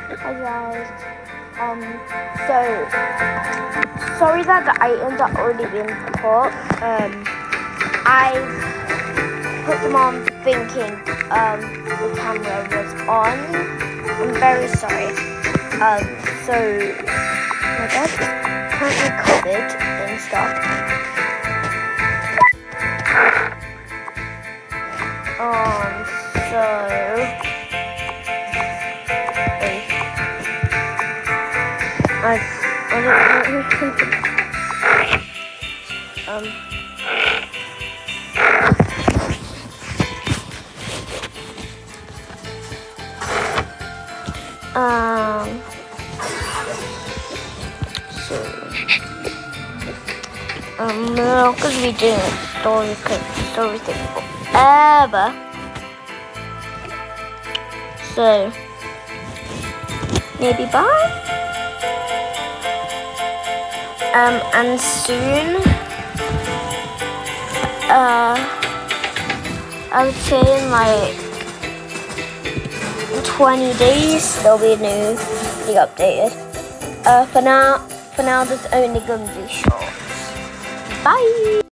Hi guys. So sorry that the items are already been put. I put them on thinking the camera was on. I'm very sorry. So my bed is currently covered in stuff. I don't I'm not going to be doing a story because the story takes forever. So maybe bye. And soon, I would say in like 20 days, there'll be a new, updated. For now, there's only going to be shorts. Bye!